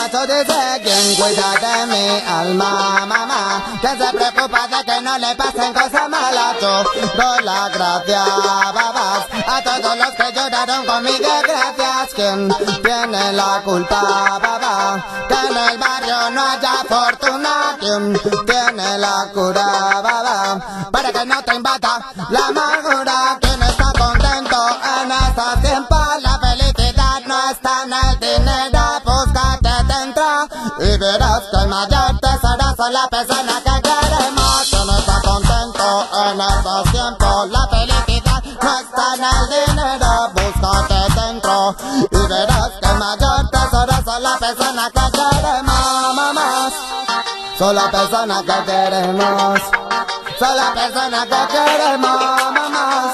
Camacho dice, ¿quién cuida de mi alma, mamá? Que se preocupa de que no le pasen cosas malas. Yo doy la gracia, babas, a todos los que lloraron con mis desgracias. ¿Quién tiene la culpa, babá? Que en el barrio no haya fortuna. ¿Quién tiene la cura, babá? Para que no te invada la amargura. ¿Quién está contento en estos tiempos? La felicidad no está en el dinero. Búscate dentro y verás que el mayor tesoro son las personas que queremos. ¿Quién está contento en estos tiempos? La felicidad no está en el dinero. Búscate dentro y verás que el mayor tesoro son las personas que queremos, mamás. Son las personas que queremos. Son las personas que queremos, mamás.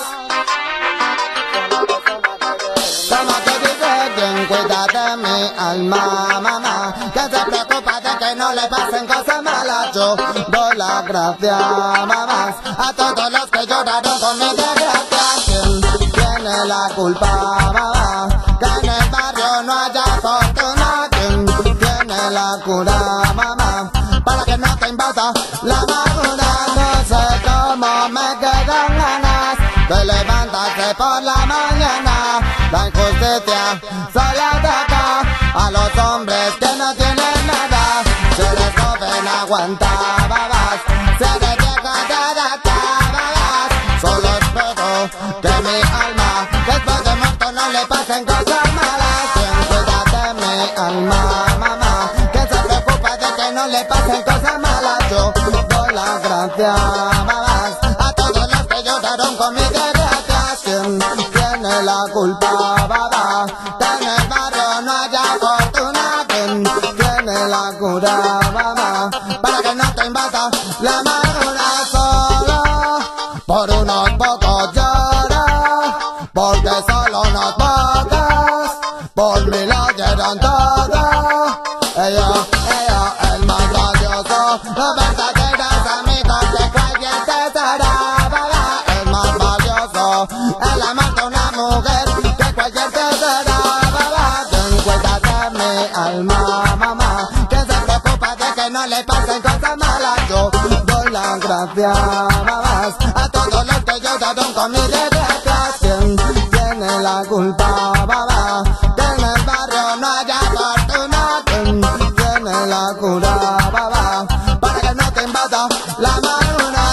Como te dice, ¿quién cuida de mi alma, mamá? Que se preocupa de que no le pasen cosas malas. Yo doy la gracia, mamás, a todos los que lloraron con mi desgracia. ¿Quién tiene la culpa, mamá? Que en el barrio no haya fortuna. ¿Quién tiene la cura, mamá? Para que no te invada la amargura. No sé cómo me quedan ganas de levantarse por la mañana. La injusticia solo ataca a los hombres que no tienen nada. Si eres joven aguanta, babas. Si eres vieja te adapta, babas. Solo espero que mi alma después de muerto no le pasen cosas malas. Quien cuida de mi alma, mamá, que se preocupa de que no le pasen cosas malas. Yo doy la gracia, babas, a todos los que lloraron con mi desgracias. ¿Quién tiene la culpa, babá? Que en el barrio no haya fortuna. ¿Quién tiene la cura, mamá? Para que no te invada la amargura. Solo por unos pocos lloro, porque solo unos pocos por mí lo dieron todo. Ellos, el más valioso, los verdaderos amigos de cualquier tesoro, babá. El más valioso, el amor de una mujer que cualquier tesoro, babá. Quien cuida de mi alma, mamá, que se preocupa de que no le pasen cosas malas. Yo doy la gracia, babás, a todos los que lloraron con mi desgracias. ¿Quién tiene la culpa, babá? Que en el barrio no haya fortuna. ¿Quién tiene la cura, babá? Para que no te invada la amargura.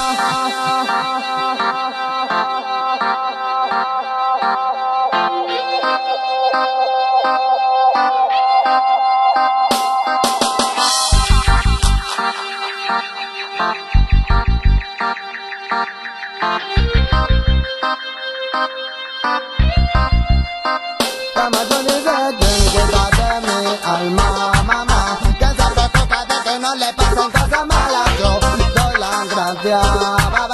Camacho dice, ¿quién cuida de mi alma, mamá? Que se preocupa de que no le pasen cosas malas. Yo doy la gracia,